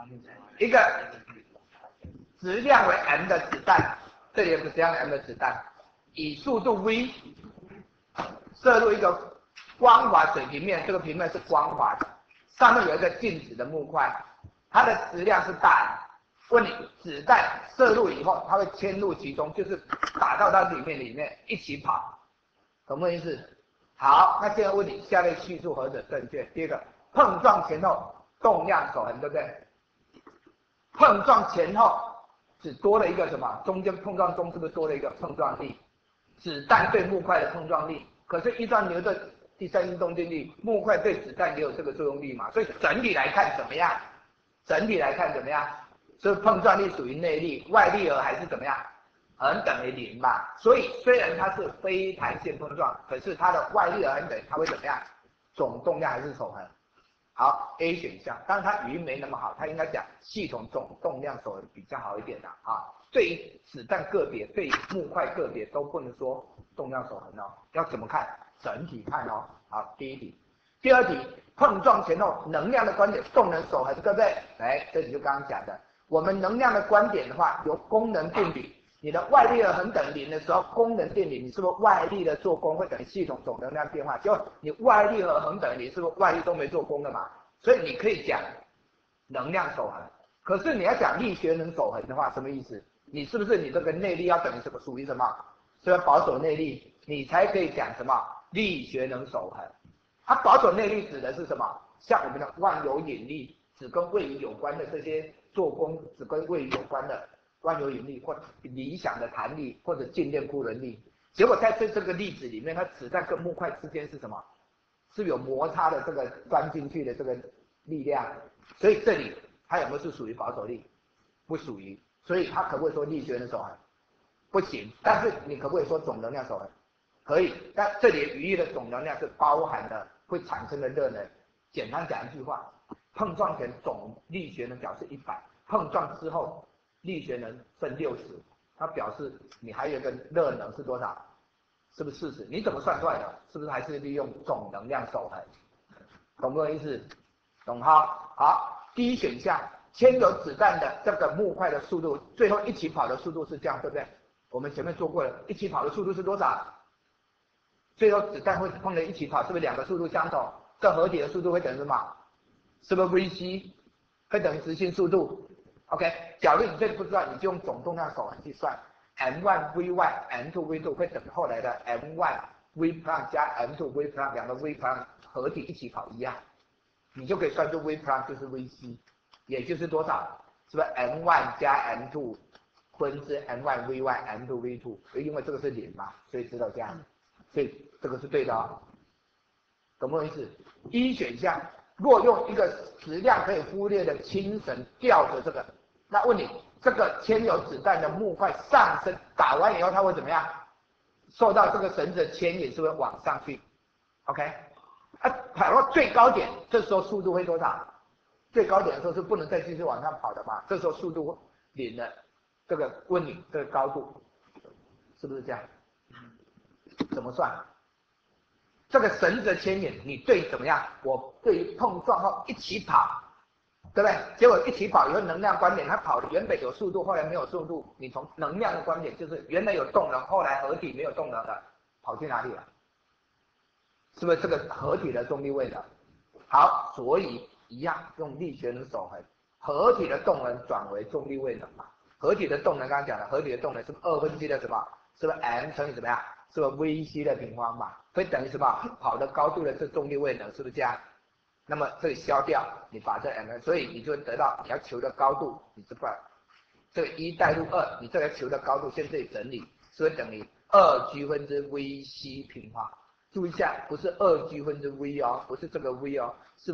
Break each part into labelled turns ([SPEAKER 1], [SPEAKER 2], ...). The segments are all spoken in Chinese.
[SPEAKER 1] 一个质量为 m 的子弹，这里有个质量 m 的子弹，以速度 v 射入一个光滑水平面，这个平面是光滑的，上面有一个静止的木块，它的质量是大的。问你，子弹射入以后，它会嵌入其中，就是打到它里面一起跑，懂不懂意思？好，那现在问你，下列叙述何者正确？第一个，碰撞前后动量守恒，对不对？碰撞前后只多了一个什么？中间碰撞中是不是多了一个碰撞力？子弹对木块的碰撞力，可是依照牛顿第三运动定律，木块对子弹也有这个作用力嘛？所以整体来看怎么样？整体来看怎么样？所以碰撞力属于内力，外力额还是怎么样？恒等于0嘛。所以虽然它是非弹性碰撞，可是它的外力额恒等于它会怎么样？总动量还是守恒。好 ，A 选项，当然它语音没那么好，它应该讲系统总动量守恒比较好一点的啊。对于子弹个别，对于木块个别都不能说动量守恒哦，要怎么看？整体看哦。好，第一题，第二题，碰撞前后能量的观点，动能守恒，对不对？哎，这里就刚刚讲的。我们能量的观点的话，由功能定理，你的外力额恒等于0的时候，功能定理，你是不是外力的做功会等于系统总能量变化？就你外力额恒等于0，是不是外力都没做功的嘛？所以你可以讲能量守恒。可是你要讲力学能守恒的话，什么意思？你是不是你这个内力要等于什么？属于什么？是不是保守内力？你才可以讲什么力学能守恒？它保守内力指的是什么？像我们的万有引力，只跟位移有关的这些。做功只跟位移有关的万有引力或理想的弹力或者静电固能力，结果在这个例子里面，它子弹跟木块之间是什么？是有摩擦的这个钻进去的这个力量，所以这里它有没有是属于保守力？不属于，所以它可不可以说力学能守恒？不行。但是你可不可以说总能量守恒？可以，但这里语义的总能量是包含了会产生的热能。简单讲一句话。碰撞前总力学能表示100，碰撞之后力学能剩60，它表示你还有一个热能是多少？是不是40？你怎么算出来的？是不是还是利用总能量守恒？懂不懂意思？懂哈？好，第一选项，牵有子弹的这个木块的速度，最后一起跑的速度是这样，对不对？我们前面做过了，一起跑的速度是多少？最后子弹会碰着一起跑，是不是两个速度相同？这合体的速度会等于什么？是不是 Vc 会等于直线速度 ？OK， 假如你这里不知道，你就用总动量守恒去算 ，m1 v1 m2 v2 会等于后来的 m1 v' 加 m2 v' 两个 v' 合体一起跑一样，你就可以算出 v' 就是 Vc， 也就是多少？是不是 m1 加 m2 分之 m1 v1 m2 v2？ 因为这个是0嘛，所以知道这样，所以这个是对的哦，懂不懂意思？一选项。若用一个质量可以忽略的轻绳吊着这个，那问你，这个牵有子弹的木块上升，打完以后它会怎么样？受到这个绳子的牵引，是不是往上去 ？OK， 跑到最高点，这时候速度会多少？最高点的时候是不能再继续往上跑的嘛？这时候速度0了。这个问你，这个高度是不是这样？怎么算？这个绳子的牵引，你对怎么样？我对于碰撞后一起跑，对不对？结果一起跑以后，能量观点，它跑的原本有速度，后来没有速度。你从能量的观点，就是原来有动能，后来合体没有动能的，跑去哪里了？是不是这个合体的动力位能？好，所以一样用力学能守恒，合体的动能转为重力位能嘛？合体的动能刚刚讲了，合体的动能是2/2的什么？是不是 m 乘以怎么样？是不是 Vc 的平方嘛？会等于什么？跑的高度的这重力位能，是不是这样？那么这里消掉，你把这 m， 所以你就得到你要求的高度，你这把这个1代入2，你这个求的高度先这里整理，是不是等于2G 分之 Vc 平方？注意一下，不是2G 分之 V 哦，不是这个 V 哦，是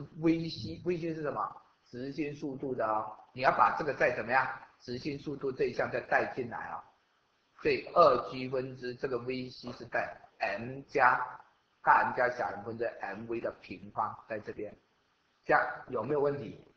[SPEAKER 1] Vc 是什么？直线速度的哦，你要把这个再怎么样？直线速度这一项再带进来哦。所以2G 分之这个 Vc 是带 m 加大 M 加小 m 分之 mv 的平方在这边，这样有没有问题？